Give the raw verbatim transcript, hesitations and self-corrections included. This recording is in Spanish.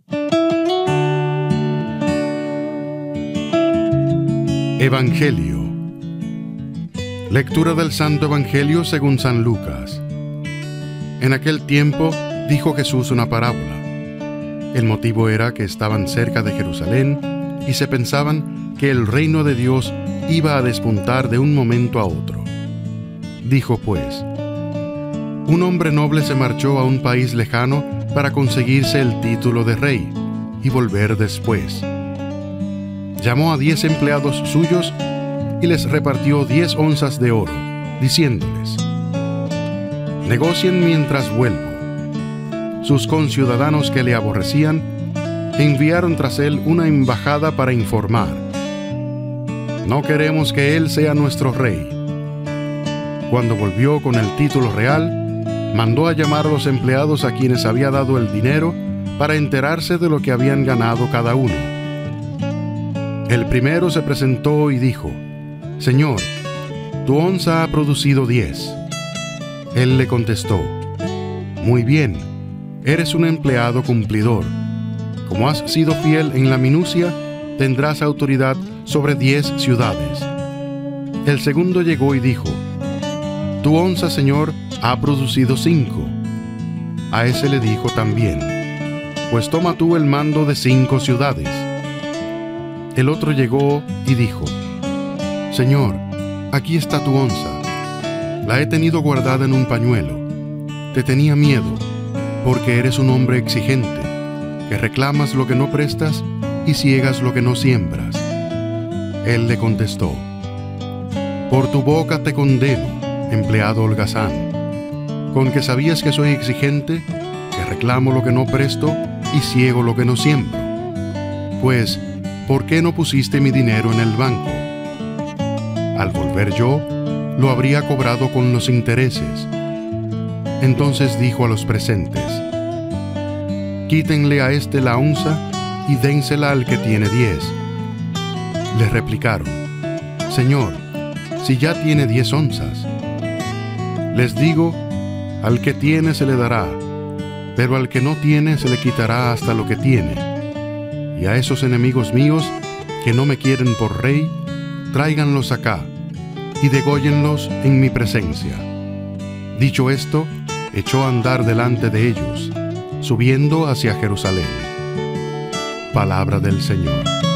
Evangelio. Lectura del Santo Evangelio según San Lucas. En aquel tiempo dijo Jesús una parábola. El motivo era que estaban cerca de Jerusalén y se pensaban que el reino de Dios iba a despuntar de un momento a otro. Dijo pues: un hombre noble se marchó a un país lejano para conseguirse el título de rey y volver después. Llamó a diez empleados suyos y les repartió diez onzas de oro, diciéndoles: negocien mientras vuelvo. Sus conciudadanos que le aborrecían enviaron tras él una embajada para informar: no queremos que él sea nuestro rey. Cuando volvió con el título real, mandó a llamar a los empleados a quienes había dado el dinero para enterarse de lo que habían ganado cada uno. El primero se presentó y dijo: Señor, tu onza ha producido diez. Él le contestó: muy bien, eres un empleado cumplidor. Como has sido fiel en la minucia, tendrás autoridad sobre diez ciudades. El segundo llegó y dijo: tu onza, Señor, ha producido cinco. A ese le dijo también: pues toma tú el mando de cinco ciudades. El otro llegó y dijo: Señor, aquí está tu onza. La he tenido guardada en un pañuelo. Te tenía miedo, porque eres un hombre exigente, que reclamas lo que no prestas y ciegas lo que no siembras. Él le contestó: por tu boca te condeno, empleado holgazán. Con que sabías que soy exigente, que reclamo lo que no presto y ciego lo que no siembro. Pues, ¿por qué no pusiste mi dinero en el banco? Al volver yo, lo habría cobrado con los intereses. Entonces dijo a los presentes: quítenle a este la onza y dénsela al que tiene diez. Le replicaron: Señor, si ya tiene diez onzas. Les digo, al que tiene se le dará, pero al que no tiene se le quitará hasta lo que tiene. Y a esos enemigos míos, que no me quieren por rey, tráiganlos acá, y dególlenlos en mi presencia. Dicho esto, echó a andar delante de ellos, subiendo hacia Jerusalén. Palabra del Señor.